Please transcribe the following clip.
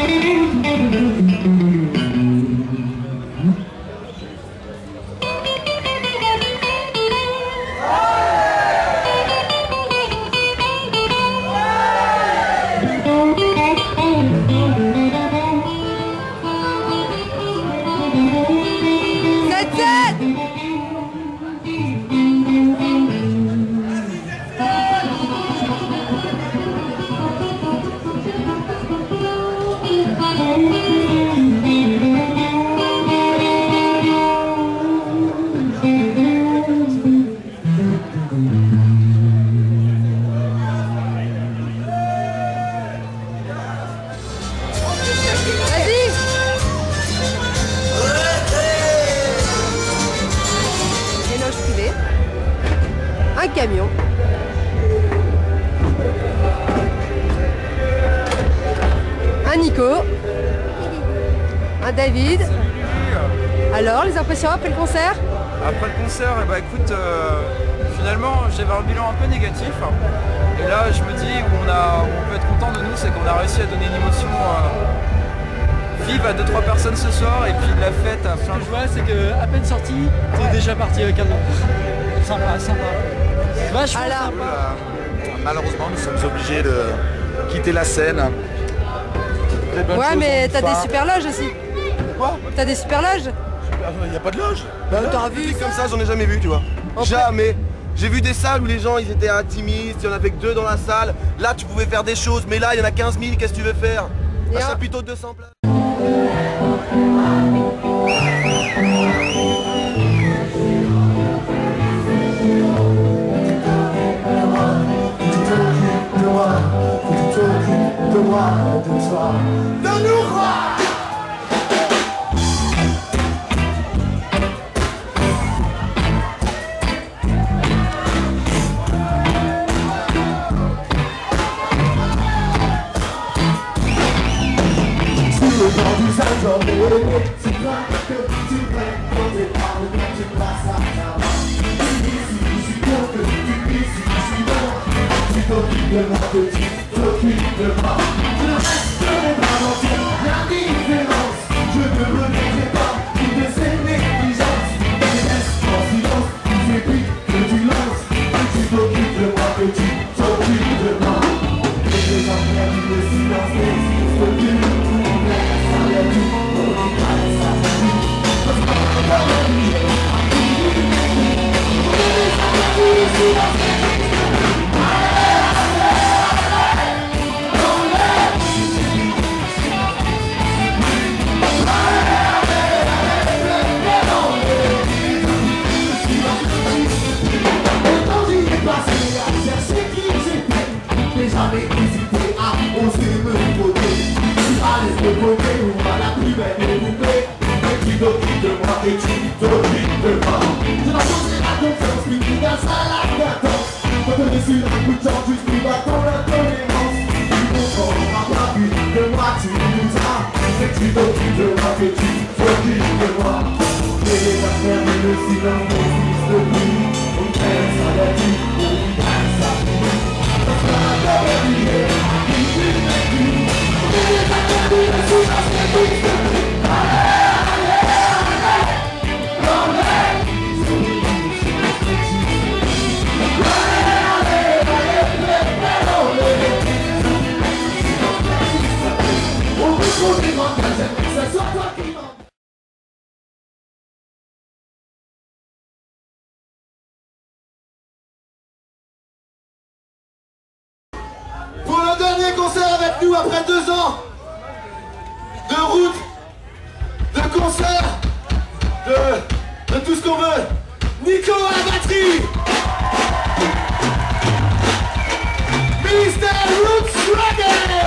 Un camion. Un Nico. Un David. Alors, les impressions après le concert? Après le concert, eh ben, écoute, finalement j'avais un bilan un peu négatif. Et là je me dis où on peut être content de nous, c'est qu'on a réussi à donner une émotion vive à 2-3 personnes ce soir et puis la fête à plein de joie. C'est que à peine sorti, t'es déjà parti avec un autre. Sympa, sympa. Vachement sympa. Malheureusement nous sommes obligés de quitter la scène. Ouais mais t'as des super loges aussi. Quoi? T'as des super loges? Il n'y a pas de loge. T'as vu comme ça, j'en ai jamais vu, tu vois. Jamais. J'ai vu des salles où les gens ils étaient intimistes, il y en avait que 2 dans la salle. Là tu pouvais faire des choses, mais là il y en a 15 000, qu'est-ce que tu veux faire? Un chapiteau de 200 places. C'est toi que tu prends quand t'es par le quand tu passes à ta ici, je suis bon que tu ici, je suis bon. Tu t'occupes de moi, que tu t'occupes de moi. Je resterai pas dans la différence. Je ne regrette pas toutes ces négligences. Je reste en silence, tous ces pics que tu lances. Que tu t'occupes de moi, que tu t'occupes de moi. Et les enfants du silence n'existent plus. Et tu t'occupes de moi. Je n'en poserai la confiance, mais tu danses à la cadence. Quand on est sur un coup de temps, juste plus bas ton intolérance. Tu comprends pas plus de moi, tu nous as. Et tu t'occupes de moi, que tu t'occupes de moi. Et les affaires et le silence n'existent plus. On perd sa nature, on gagne sa vie. Parce qu'on a peur d'oublier, qui tu n'es plus. Et les affaires et le silence n'existent plus. Pour le dernier concert avec nous après 2 ans de route, de concert, de tout ce qu'on veut, Nico à la batterie, Mr. Roots Reggae.